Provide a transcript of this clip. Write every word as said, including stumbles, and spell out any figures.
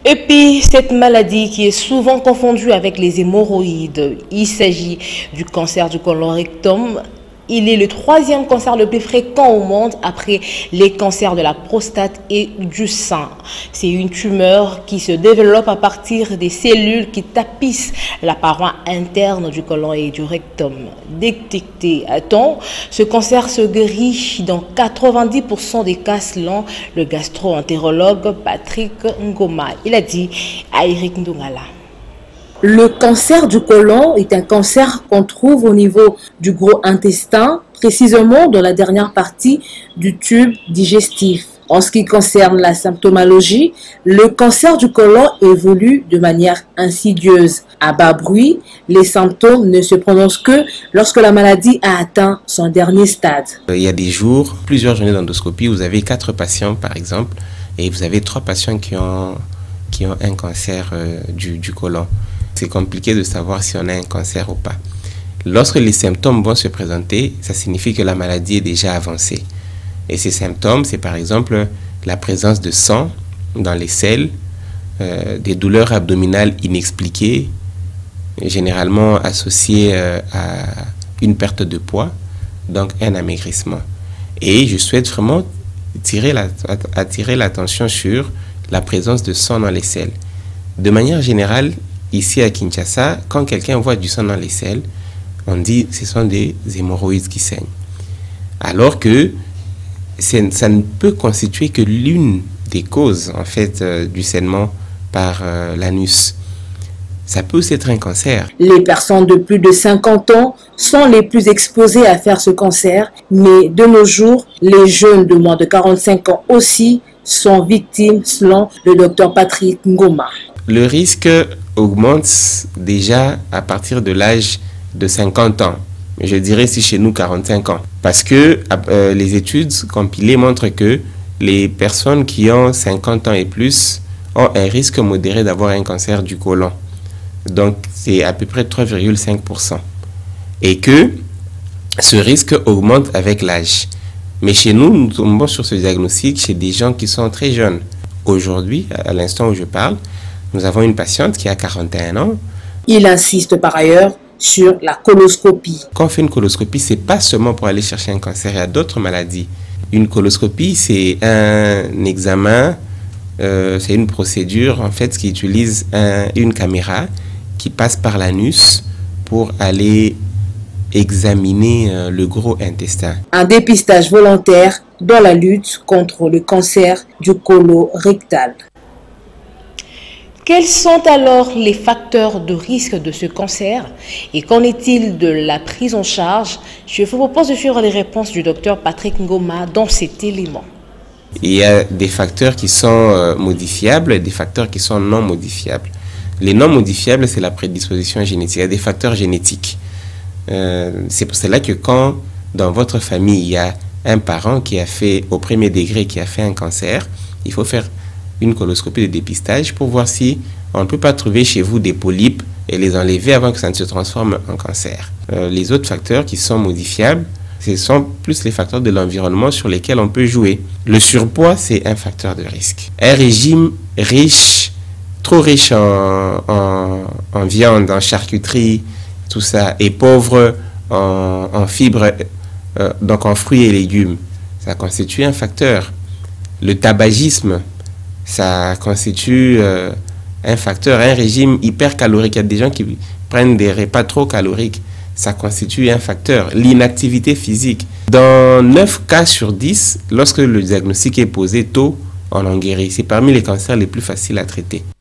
Et puis, cette maladie qui est souvent confondue avec les hémorroïdes, il s'agit du cancer du côlon rectum. Il est le troisième cancer le plus fréquent au monde après les cancers de la prostate et du sein. C'est une tumeur qui se développe à partir des cellules qui tapissent la paroi interne du côlon et du rectum. Détecté à temps, ce cancer se guérit dans quatre-vingt-dix pour cent des cas selon le gastro-entérologue Patrick Ngoma. Il a dit à Eric Ndungala. Le cancer du côlon est un cancer qu'on trouve au niveau du gros intestin, précisément dans la dernière partie du tube digestif. En ce qui concerne la symptomologie, le cancer du côlon évolue de manière insidieuse. À bas bruit, les symptômes ne se prononcent que lorsque la maladie a atteint son dernier stade. Il y a des jours, plusieurs journées d'endoscopie, vous avez quatre patients par exemple, et vous avez trois patients qui ont, qui ont un cancer euh, du, du côlon. C'est compliqué de savoir si on a un cancer ou pas. Lorsque les symptômes vont se présenter, ça signifie que la maladie est déjà avancée. Et ces symptômes, c'est par exemple la présence de sang dans les selles, euh, des douleurs abdominales inexpliquées, généralement associées euh, à une perte de poids, donc un amaigrissement. Et je souhaite vraiment tirer la, attirer l'attention sur la présence de sang dans les selles. De manière générale, ici à Kinshasa, quand quelqu'un voit du sang dans les selles, on dit que ce sont des hémorroïdes qui saignent. Alors que ça ne peut constituer que l'une des causes en fait euh, du saignement par euh, l'anus. Ça peut aussi être un cancer. Les personnes de plus de cinquante ans sont les plus exposées à faire ce cancer, mais de nos jours, les jeunes de moins de quarante-cinq ans aussi sont victimes selon le docteur Patrick Ngoma. Le risque augmente déjà à partir de l'âge de cinquante ans. Je dirais si chez nous quarante-cinq ans. Parce que euh, les études compilées montrent que les personnes qui ont cinquante ans et plus ont un risque modéré d'avoir un cancer du côlon. Donc c'est à peu près trois virgule cinq pour cent. Et que ce risque augmente avec l'âge. Mais chez nous, nous tombons sur ce diagnostic chez des gens qui sont très jeunes. Aujourd'hui, à l'instant où je parle, nous avons une patiente qui a quarante et un ans. Il insiste par ailleurs sur la coloscopie. Quand on fait une coloscopie, ce n'est pas seulement pour aller chercher un cancer, il y a d'autres maladies. Une coloscopie, c'est un examen, euh, c'est une procédure en fait qui utilise un, une caméra qui passe par l'anus pour aller examiner euh, le gros intestin. Un dépistage volontaire dans la lutte contre le cancer du côlon rectal. Quels sont alors les facteurs de risque de ce cancer et qu'en est-il de la prise en charge? Je vous propose de suivre les réponses du docteur Patrick Ngoma dans cet élément. Il y a des facteurs qui sont euh, modifiables et des facteurs qui sont non modifiables. Les non modifiables, c'est la prédisposition génétique. Il y a des facteurs génétiques. Euh, c'est pour cela que quand dans votre famille, il y a un parent qui a fait au premier degré, qui a fait un cancer, il faut faire une coloscopie de dépistage pour voir si on ne peut pas trouver chez vous des polypes et les enlever avant que ça ne se transforme en cancer. Euh, les autres facteurs qui sont modifiables, ce sont plus les facteurs de l'environnement sur lesquels on peut jouer. Le surpoids, c'est un facteur de risque. Un régime riche, trop riche en, en, en viande, en charcuterie, tout ça, et pauvre en, en fibres, euh, donc en fruits et légumes, ça constitue un facteur. Le tabagisme, ça constitue euh, un facteur, un régime hypercalorique. Il y a des gens qui prennent des repas trop caloriques. Ça constitue un facteur. L'inactivité physique. Dans neuf cas sur dix, lorsque le diagnostic est posé tôt, on en guérit. C'est parmi les cancers les plus faciles à traiter.